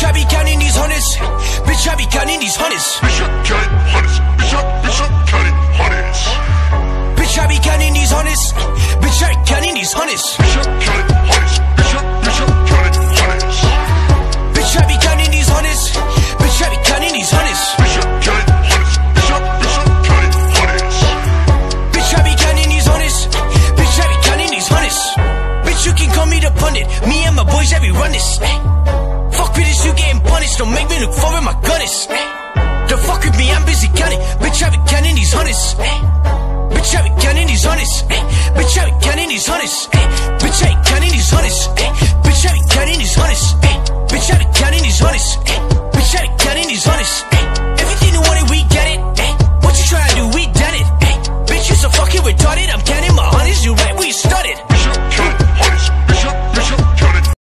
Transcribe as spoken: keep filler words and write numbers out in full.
Bitch, I be counting these hundreds. Bitch, I be counting these hundreds. Bitch, I counting hundreds. Bitch, I, bitch, I counting hundreds. Bitch, I be counting these hundreds. Bitch, I be counting these hundreds. Bitch, I counting hundreds. Bitch, I, bitch, I counting hundreds. Bitch, I be counting these hundreds. Bitch, I be counting these hundreds. Bitch, I counting hundreds. Bitch, I, bitch, I counting hundreds. Bitch, I be counting these hundreds. Bitch, I be counting these hundreds. Bitch, you can call me the pundit. Me and my boys, yeah, we run this. Fuck with this, you getting punished. Don't make me look forward, my gun is. Don't fuck with me, I'm busy counting. Bitch, I be counting these hundreds. Bitch, I be counting these hundreds. Bitch, I be counting these hundreds. Bitch, I be counting these hundreds.